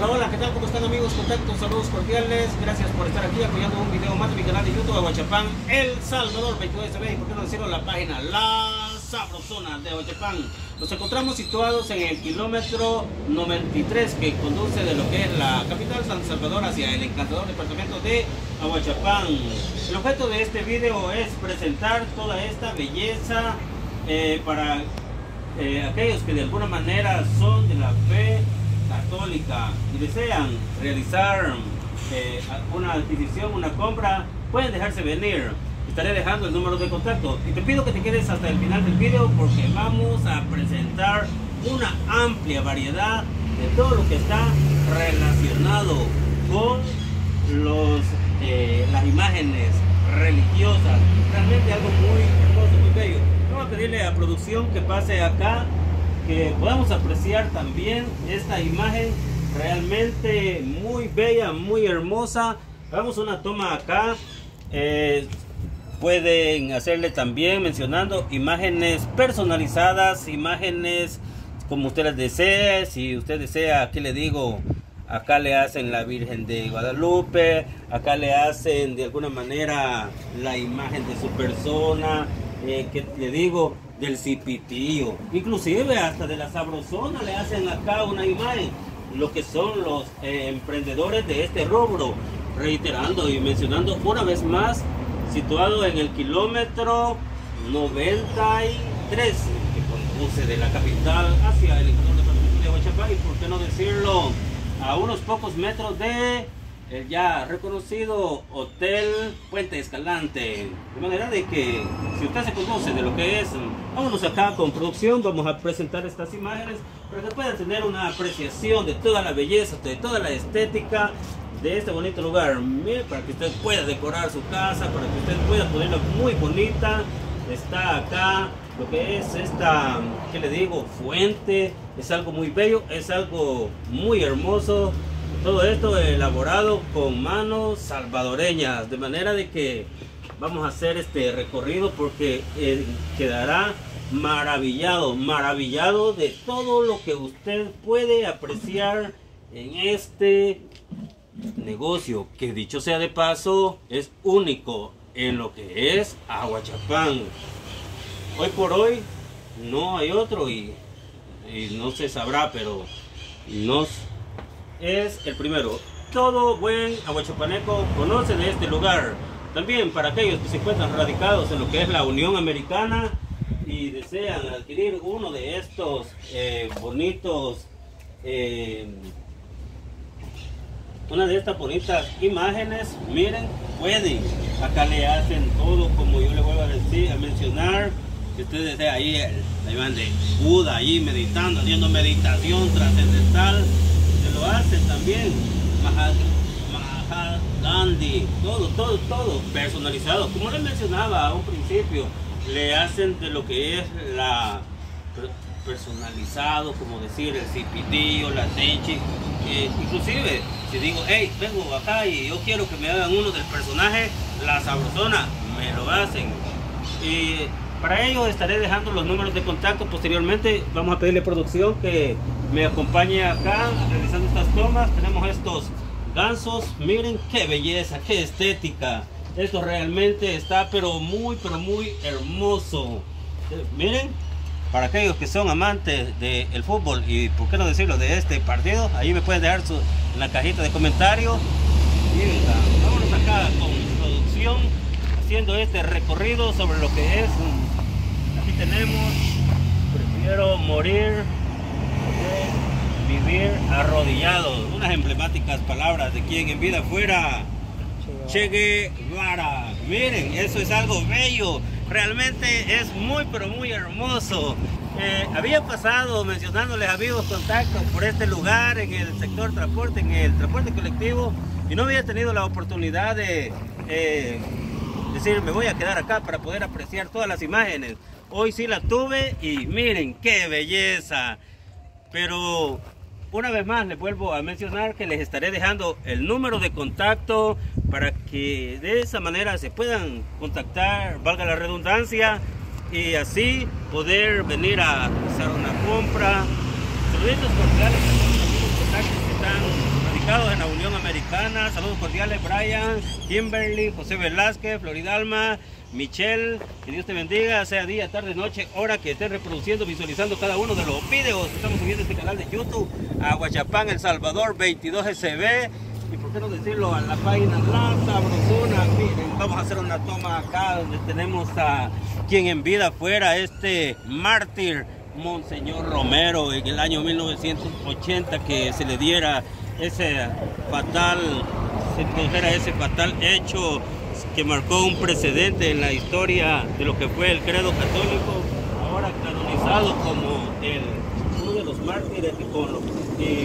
Hola, hola, ¿qué tal? ¿Cómo están, amigos? Contactos, saludos cordiales. Gracias por estar aquí apoyando un video más de mi canal de YouTube, Aguachapán, El Salvador, 22 TV, y por qué no decirlo, la página La Sabrosona de Aguachapán. Nos encontramos situados en el kilómetro 93 que conduce de lo que es la capital San Salvador hacia el encantador departamento de Aguachapán. El objeto de este video es presentar toda esta belleza para aquellos que de alguna manera son de la fe católica y desean realizar una adquisición, una compra, pueden dejarse venir. Estaré dejando el número de contacto y te pido que te quedes hasta el final del video porque vamos a presentar una amplia variedad de todo lo que está relacionado con las imágenes religiosas. Realmente algo muy hermoso, muy bello. Vamos a pedirle a producción que pase acá, que podamos apreciar también esta imagen realmente muy bella, muy hermosa. Hagamos una toma acá. Pueden hacerle también mencionando imágenes personalizadas, imágenes como usted las desee. Si usted desea, ¿qué le digo? Acá le hacen la Virgen de Guadalupe, acá le hacen de alguna manera la imagen de su persona, que le digo, del cipitillo, inclusive hasta de la Sabrosona le hacen acá una imagen, lo que son los emprendedores de este rubro, reiterando y mencionando una vez más, situado en el kilómetro 93 que conduce de la capital hacia el departamento de Aguachapán y por qué no decirlo, a unos pocos metros de el ya reconocido Hotel Puente Escalante. De manera de que si usted se conoce de lo que es, vámonos acá con producción, vamos a presentar estas imágenes para que puedan tener una apreciación de toda la belleza, de toda la estética de este bonito lugar. Mire, para que usted pueda decorar su casa, para que usted pueda ponerla muy bonita. Está acá lo que es esta, ¿qué le digo? Fuente. Es algo muy bello, es algo muy hermoso. Todo esto elaborado con manos salvadoreñas, de manera de que vamos a hacer este recorrido porque quedará maravillado de todo lo que usted puede apreciar en este negocio, que dicho sea de paso, es único en lo que es Aguachapán. Hoy por hoy no hay otro y no se sabrá, pero es el primero. Todo buen aguachapaneco conoce de este lugar. También para aquellos que se encuentran radicados en lo que es la Unión Americana y desean adquirir uno de estos bonitos, una de estas bonitas imágenes, miren, pueden, acá le hacen todo como yo le voy a mencionar. Si usted desea ahí la imagen de Buda ahí meditando, haciendo meditación trascendental, lo hacen también Mahatma Gandhi, todo personalizado, como les mencionaba a un principio, le hacen de lo que es la personalizado, como decir el cipitillo, la tenchi, inclusive si digo, hey, vengo acá y yo quiero que me hagan uno del personaje La Sabrosona, me lo hacen. Y para ello estaré dejando los números de contacto posteriormente. Vamos a pedirle a producción que me acompañe acá realizando estas tomas. Tenemos estos gansos, miren qué belleza, qué estética. Esto realmente está pero muy hermoso. Miren, para aquellos que son amantes del fútbol y por qué no decirlo de este partido, ahí me pueden dejar en la cajita de comentarios. Miren, vámonos acá con producción haciendo este recorrido sobre lo que es. Aquí tenemos, prefiero morir que vivir arrodillado. Unas emblemáticas palabras de quien en vida fuera Che Guevara. Miren, eso es algo bello. Realmente es muy hermoso. Había pasado mencionándoles, amigos, contactos por este lugar en el sector transporte, en el transporte colectivo, y no había tenido la oportunidad de decir, me voy a quedar acá para poder apreciar todas las imágenes. Hoy sí la tuve y miren qué belleza. Pero una vez más les vuelvo a mencionar que les estaré dejando el número de contacto para que de esa manera se puedan contactar, valga la redundancia, y así poder venir a hacer una compra. Saluditos cordiales a todos los amigos contactos están radicados en la Unión Americana. Saludos cordiales, Brian, Kimberly, José Velázquez, Floridalma, Michelle. Que Dios te bendiga, sea día, tarde, noche, hora que estés reproduciendo, visualizando cada uno de los videos que estamos subiendo a este canal de YouTube. Aguachapán, El Salvador, 22SB. Y por qué no decirlo, a la página La Sabrosona. Miren, vamos a hacer una toma acá donde tenemos a quien en vida fuera este mártir, Monseñor Romero, en el año 1980, que se le diera ese fatal hecho que marcó un precedente en la historia de lo que fue el credo católico, ahora canonizado como uno de los mártires que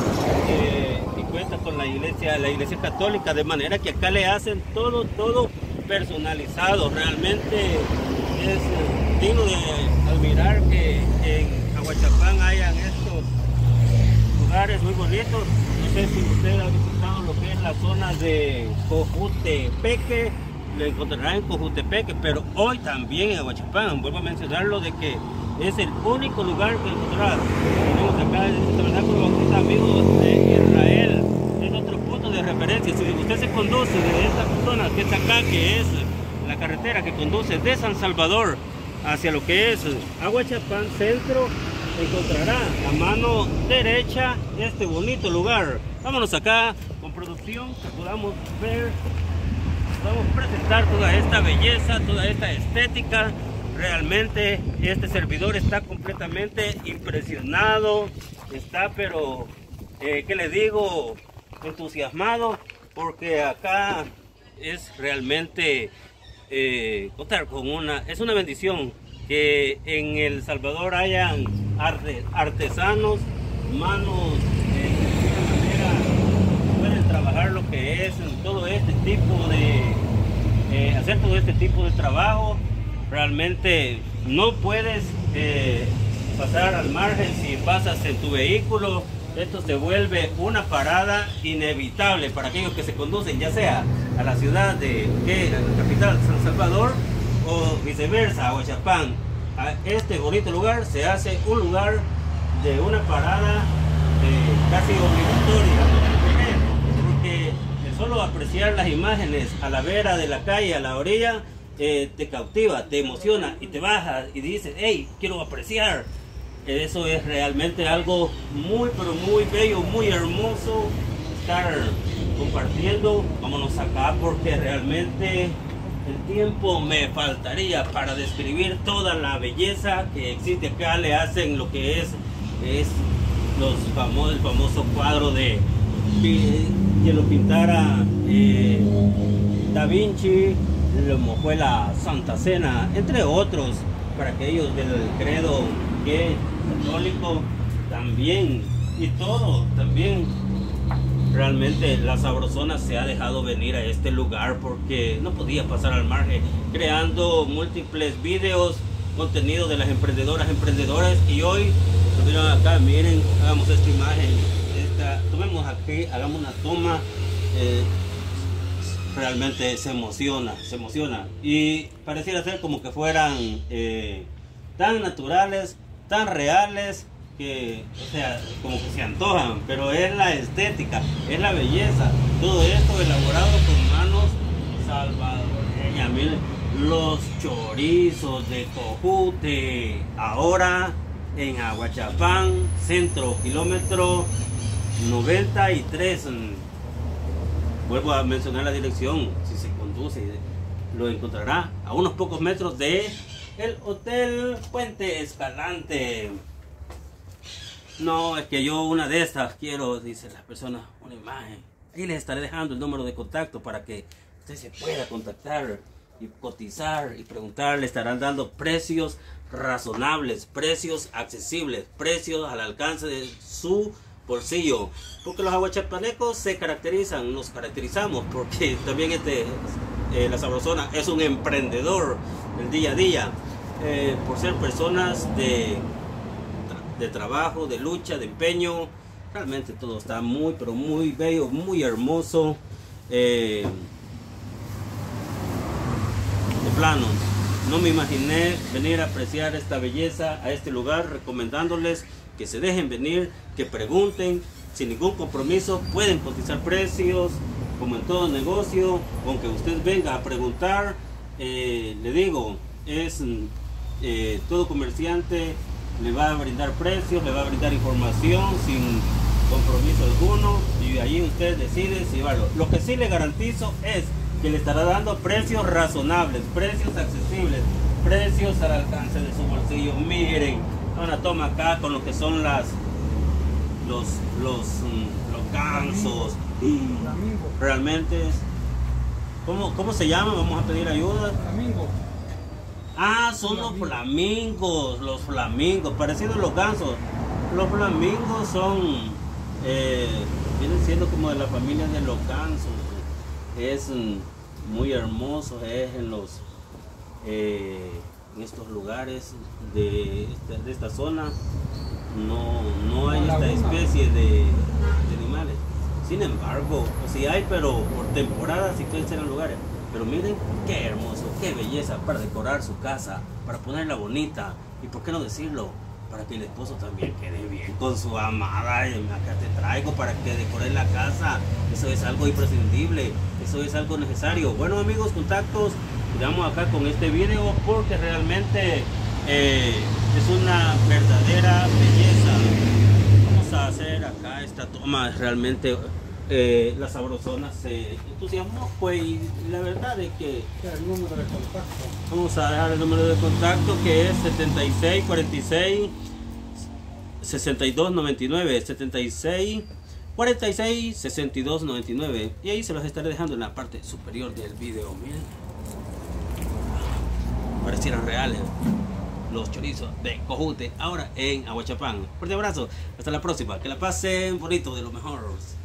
cuenta con la iglesia católica, de manera que acá le hacen todo personalizado. Realmente es digno de admirar que en Aguachapán hayan estos lugares muy bonitos. No sé si usted ha visitado lo que es la zona de Cojutepeque, lo encontrará en Cojutepeque, pero hoy también en Aguachapán, vuelvo a mencionarlo, de que es el único lugar que encontrará. Tenemos acá el tabernáculo bautista Amigos de Israel, es otro punto de referencia. Si usted se conduce de esta zona que está acá, que es la carretera que conduce de San Salvador hacia lo que es Aguachapán Centro, encontrará a mano derecha este bonito lugar. Vámonos acá con producción, que podamos ver, podamos presentar toda esta belleza, toda esta estética. Realmente este servidor está completamente impresionado, está pero, ¿qué le digo? Entusiasmado, porque acá es realmente contar con es una bendición que en El Salvador hayan artesanos, manos que de alguna manera pueden trabajar lo que es todo este tipo de hacer todo este tipo de trabajo. Realmente no puedes pasar al margen. Si pasas en tu vehículo, esto se vuelve una parada inevitable para aquellos que se conducen ya sea a la ciudad de la capital San Salvador o viceversa, Aguachapán. A este bonito lugar se hace un lugar de una parada casi obligatoria, porque el solo apreciar las imágenes a la vera de la calle, a la orilla, te cautiva, te emociona y te bajas y dices, hey, quiero apreciar. Eso es realmente algo muy pero muy bello, muy hermoso estar compartiendo. Vámonos acá porque realmente el tiempo me faltaría para describir toda la belleza que existe acá. Le hacen lo que es el famoso cuadro de que lo pintara Da Vinci, como fue la Santa Cena, entre otros, para aquellos del credo que católico también, y todo también. Realmente La Sabrosona se ha dejado venir a este lugar porque no podía pasar al margen, creando múltiples videos, contenido de las emprendedoras, emprendedores. Y hoy nos vieron acá, miren, hagamos esta imagen, tomemos aquí, hagamos una toma. Realmente se emociona y pareciera ser como que fueran tan naturales, tan reales, que, o sea, como que se antojan, pero es la estética, es la belleza, todo esto elaborado con manos salvadoreñas. Miren, los chorizos de Cojute, ahora en Aguachapán Centro, kilómetro 93. Vuelvo a mencionar la dirección. Si se conduce, lo encontrará a unos pocos metros de el Hotel Puente Escalante. No, es que yo una de estas quiero, dice la persona, una imagen. Ahí les estaré dejando el número de contacto para que usted se pueda contactar y cotizar y preguntar. Le estarán dando precios razonables, precios accesibles, precios al alcance de su bolsillo, porque los aguachapanecos nos caracterizamos porque también La Sabrosona es un emprendedor del día a día, por ser personas de trabajo, de lucha, de empeño. Realmente todo está muy pero muy bello, muy hermoso. De plano, no me imaginé venir a apreciar esta belleza a este lugar, recomendándoles que se dejen venir, que pregunten, sin ningún compromiso, pueden cotizar precios, como en todo negocio, aunque usted venga a preguntar, le digo, es todo comerciante le va a brindar precios, le va a brindar información sin compromiso alguno, y ahí usted decide si llevarlo. Lo que sí le garantizo es que le estará dando precios razonables, precios accesibles, precios al alcance de su bolsillo. Miren, una toma acá con lo que son los gansos. Realmente, ¿cómo se llama? Vamos a pedir ayuda. Flamingo. Ah, son los flamingos, parecidos a los gansos. Los flamingos vienen siendo como de la familia de los gansos. Es muy hermoso, es en estos lugares de esta zona. No hay esta especie de animales. Sin embargo, sí hay, pero por temporada sí pueden ser en lugares. Pero miren qué hermoso, qué belleza para decorar su casa, para ponerla bonita. Y por qué no decirlo, para que el esposo también quede bien con su amada. Y acá te traigo para que decores la casa. Eso es algo imprescindible, eso es algo necesario. Bueno amigos, contactos, quedamos acá con este video porque realmente es una verdadera belleza. Vamos a hacer acá esta toma. Realmente la sabrosona se entusiasmó, pues, y la verdad es que El número de contacto. vamos a dejar el número de contacto, que es 76 46 62 99, 76 46 62 99, y ahí se los estaré dejando en la parte superior del video. Miren, parecieran reales los chorizos de Cojute ahora en Aguachapán. Fuerte abrazo, hasta la próxima, que la pasen bonito, de lo mejor.